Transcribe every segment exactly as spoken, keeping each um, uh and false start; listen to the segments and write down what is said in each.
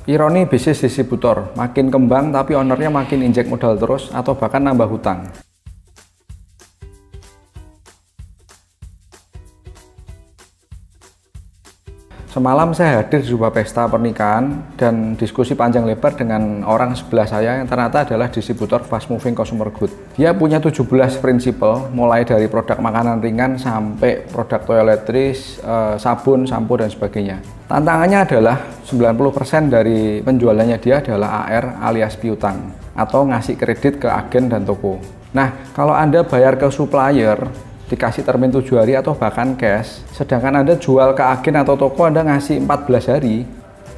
Ironi bisnis distributor, makin kembang tapi ownernya makin injek modal terus atau bahkan nambah hutang. Semalam saya hadir di sebuah pesta pernikahan dan diskusi panjang lebar dengan orang sebelah saya yang ternyata adalah distributor fast moving consumer good. Dia punya tujuh belas prinsipal, mulai dari produk makanan ringan sampai produk toiletries, eh, sabun, sampo, dan sebagainya. Tantangannya adalah sembilan puluh persen dari penjualannya dia adalah A R alias piutang atau ngasih kredit ke agen dan toko. Nah, kalau Anda bayar ke supplier, dikasih termin tujuh hari atau bahkan cash, sedangkan Anda jual ke agen atau toko Anda ngasih empat belas hari,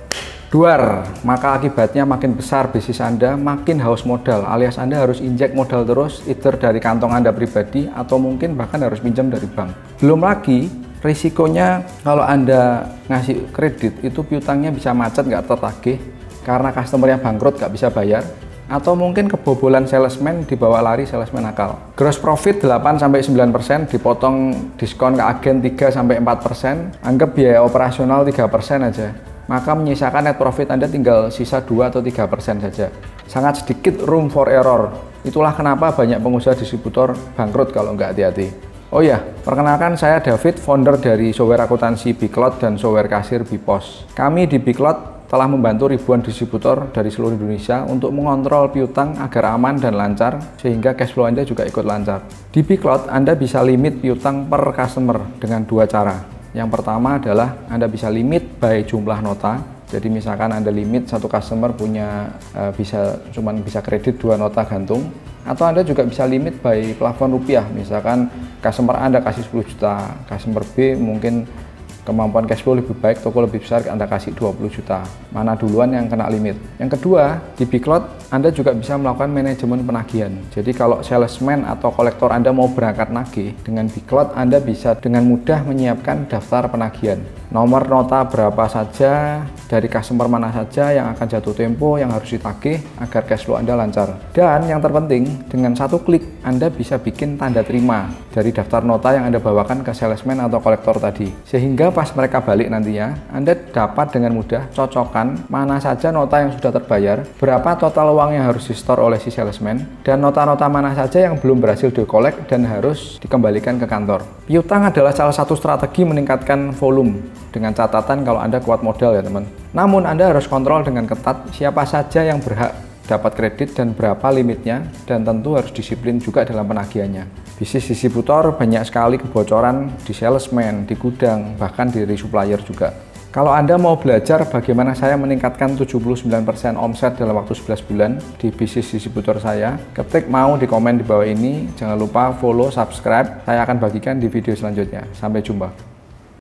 duar, maka akibatnya makin besar bisnis Anda, makin haus modal, alias Anda harus injek modal terus, either dari kantong Anda pribadi atau mungkin bahkan harus pinjam dari bank. Belum lagi risikonya kalau Anda ngasih kredit itu piutangnya bisa macet, nggak tertagih karena customer yang bangkrut nggak bisa bayar, atau mungkin kebobolan salesman dibawa lari salesman nakal. Gross profit delapan sampai sembilan persen, dipotong diskon ke agen tiga sampai empat persen, anggap biaya operasional tiga persen aja. Maka menyisakan net profit Anda tinggal sisa dua atau tiga persen saja. Sangat sedikit room for error. Itulah kenapa banyak pengusaha distributor bangkrut kalau nggak hati-hati. Oh ya, perkenalkan saya David, founder dari software akuntansi Bicloud dan software kasir Bipos. Kami di Bicloud telah membantu ribuan distributor dari seluruh Indonesia untuk mengontrol piutang agar aman dan lancar, sehingga cash flow Anda juga ikut lancar. Di Bicloud, Anda bisa limit piutang per customer dengan dua cara. Yang pertama adalah Anda bisa limit by jumlah nota. Jadi misalkan Anda limit satu customer punya uh, bisa cuman bisa kredit dua nota gantung, atau Anda juga bisa limit by plafon rupiah. Misalkan customer Anda kasih sepuluh juta, customer B mungkin kemampuan cash flow lebih baik, toko lebih besar, Anda kasih dua puluh juta. Mana duluan yang kena limit? Yang kedua, di Bicloud Anda juga bisa melakukan manajemen penagihan. Jadi kalau salesman atau kolektor Anda mau berangkat nagih, dengan Bicloud Anda bisa dengan mudah menyiapkan daftar penagihan. Nomor nota berapa saja, dari customer mana saja yang akan jatuh tempo, yang harus ditagih agar cash flow Anda lancar. Dan yang terpenting, dengan satu klik Anda bisa bikin tanda terima dari daftar nota yang Anda bawakan ke salesman atau kolektor tadi. Sehingga pas mereka balik nantinya, Anda dapat dengan mudah cocokkan mana saja nota yang sudah terbayar, berapa total uang yang harus di-store oleh si salesman, dan nota-nota mana saja yang belum berhasil di-collect dan harus dikembalikan ke kantor. Piutang adalah salah satu strategi meningkatkan volume, dengan catatan kalau Anda kuat modal ya teman. Namun Anda harus kontrol dengan ketat siapa saja yang berhak dapat kredit dan berapa limitnya, dan tentu harus disiplin juga dalam penagihannya. Bisnis distributor banyak sekali kebocoran di salesman, di gudang, bahkan dari supplier juga. Kalau Anda mau belajar bagaimana saya meningkatkan tujuh puluh sembilan persen omset dalam waktu sebelas bulan di bisnis distributor saya, ketik mau di komen di bawah ini. Jangan lupa follow, subscribe. Saya akan bagikan di video selanjutnya. Sampai jumpa.